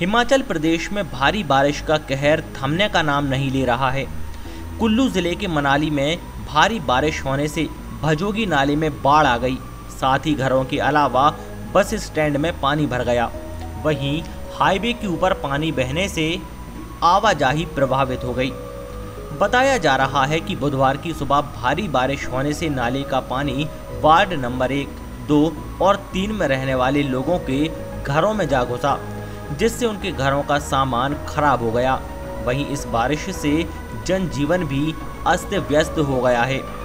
हिमाचल प्रदेश में भारी बारिश का कहर थमने का नाम नहीं ले रहा है। कुल्लू जिले के मनाली में भारी बारिश होने से भजोगी नाले में बाढ़ आ गई। साथ ही घरों के अलावा बस स्टैंड में पानी भर गया। वहीं हाईवे के ऊपर पानी बहने से आवाजाही प्रभावित हो गई। बताया जा रहा है कि बुधवार की सुबह भारी बारिश होने से नाले का पानी वार्ड नंबर 1, 2 और 3 में रहने वाले लोगों के घरों में जा घुसा, जिससे उनके घरों का सामान खराब हो गया। वहीं इस बारिश से जनजीवन भी अस्त व्यस्त हो गया है।